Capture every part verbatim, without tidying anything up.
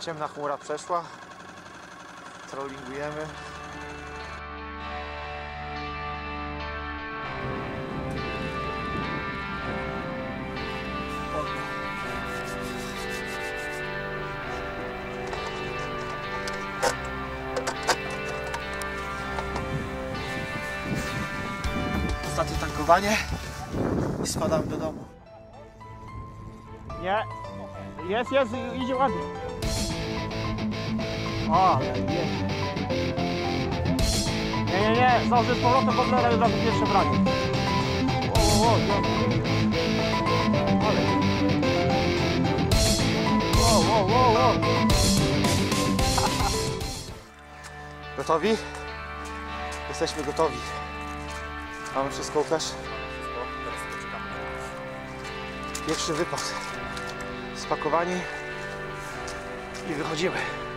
ciemna chmura przeszła. Trollingujemy. Ostatnie tankowanie i spadamy do domu. Nie, jest, jest, idzie ładnie. O, jest. Nie, nie, nie, zdąży z powrotem Boblera i od razu pierwsze branie. O, o, o, ale. O, o, o, o. Gotowi? Jesteśmy gotowi. Mamy wszystko, Łukasz? Pierwszy wypad. Spakowani i wychodzimy.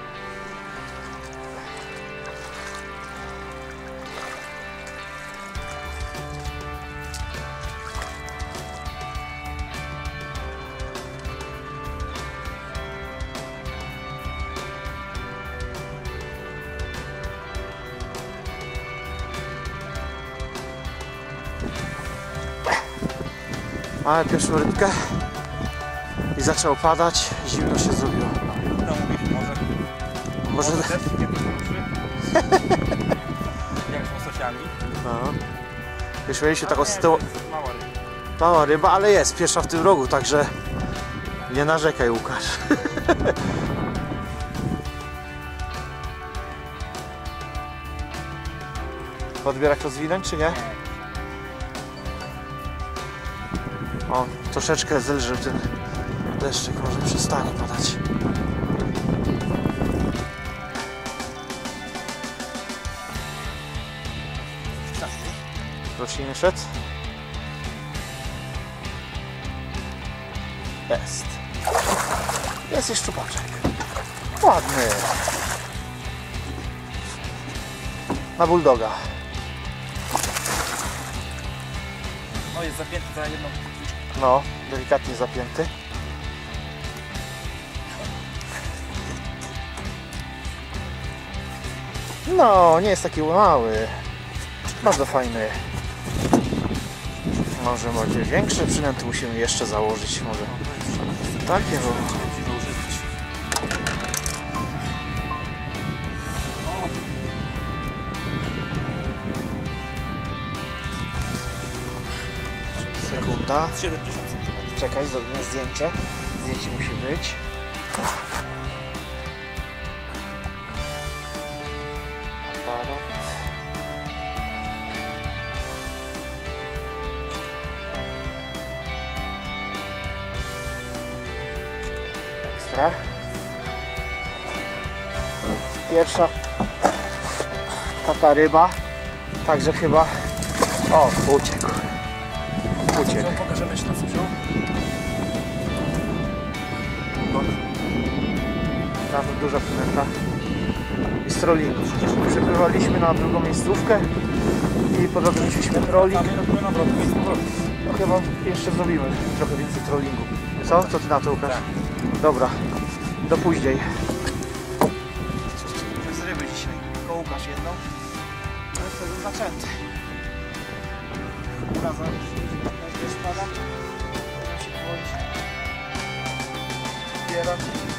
Mamy pierwszą rybkę i zaczęło padać, zimno się zrobiło. No mówisz, może... Może... Może też nie jak z łososiami. No. Już mieliśmy taką z tyłu... Mała ryba. Mała ryba, ale jest pierwsza w tym rogu, także nie narzekaj, Łukasz. Podbierak rozwinąć, czy nie? O, troszeczkę zelżył ten deszczyk, może przestanie padać. Rośliny szedł. Jest. Jest i szczupaczek. Ładny. Na bulldoga. No jest zapięty za jedną. No, delikatnie zapięty. No, nie jest taki mały. Bardzo fajny. Może będzie większe przynęty musimy jeszcze założyć. Może takie, bo... Sekunda. siedemdziesiąt centymetrów. Czekaj, zrobimy zdjęcie. Zdjęcie musi być. Aparat. Ekstra. Pierwsza taka ryba. Także chyba... O, uciekł. Uciekł. Co, pokażemy się na co wziął? Bardzo duża przynęta i z trollingu. Przepływaliśmy na drugą miejscówkę i po drodze mieliśmy trolling. No chyba jeszcze zrobimy trochę więcej trollingu. Co? Co ty na to, Łukasz? Dobra, do później. Z ryby dzisiaj. Tylko Łukasz jedną. To jest sezon zaczęty. Razem już spada. Będę się powoli zbierać.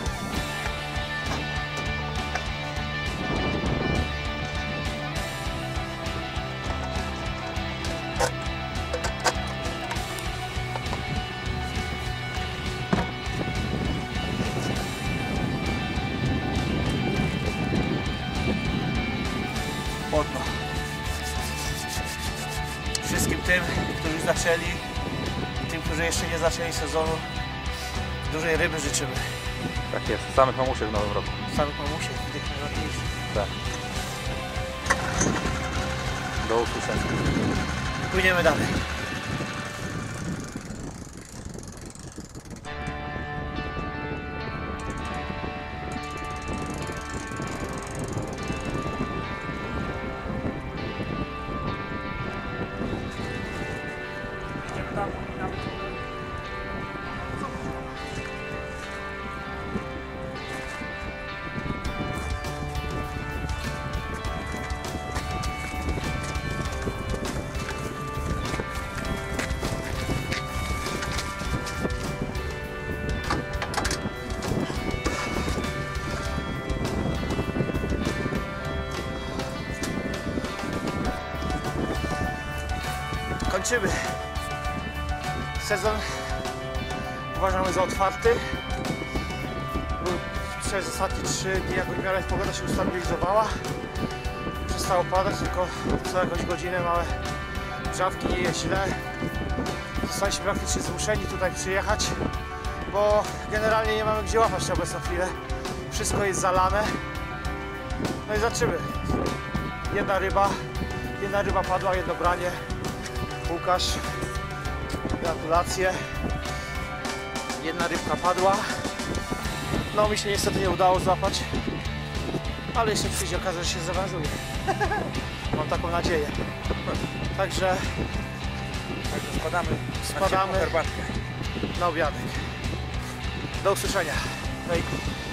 Podno. Wszystkim tym, którzy zaczęli i tym, którzy jeszcze nie zaczęli sezonu, dużej ryby życzymy. Tak jest, samych mamusiek w nowym roku. Samych mamusiek, tych najważniejszych. Tak. Do usłyszenia. Płyniemy dalej. kończymy. Sezon uważamy za otwarty. Był przez ostatnie trzy dni jakoś w miarę pogoda się ustabilizowała. Przestało padać, tylko co jakąś godzinę małe drzawki, nie jest źle. Zostaliśmy praktycznie zmuszeni tutaj przyjechać, bo generalnie nie mamy gdzie łapać na obecną chwilę. Wszystko jest zalane. No i zobaczymy. Jedna ryba, jedna ryba padła, jedno branie. Łukasz, gratulacje. Jedna rybka padła. No mi się niestety nie udało złapać, ale jeszcze przyjdzie okazja, że się zaaranżuje. Mam taką nadzieję. Także Także spadamy. Spadamy. Na ciepłą herbatkę. na obiadek. Do usłyszenia. Hej.